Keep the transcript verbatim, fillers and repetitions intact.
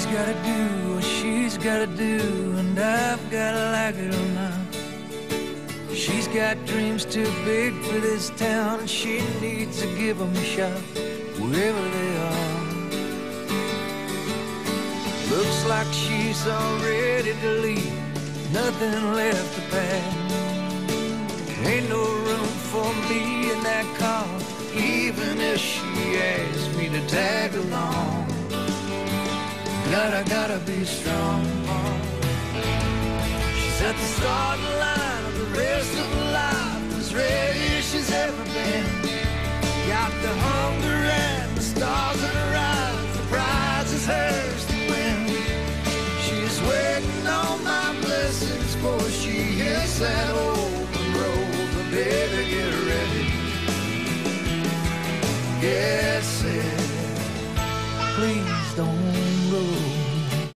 gotta do what she's gotta do, and I've gotta like it or not. She's got dreams too big for this town, and she needs to give them a shot wherever they are. Looks like she's all ready to leave, nothing left to pack. Ain't no room for me in that car, even if she asked me to tag along. Gotta, gotta be strong. She's at the starting line of the rest of her life, as ready as she's ever been. Got the hunger and the stars in her eyes, the prize is hers to win. She's waiting on my blessings before she hits that open road. But baby, get ready, get set, please don't go.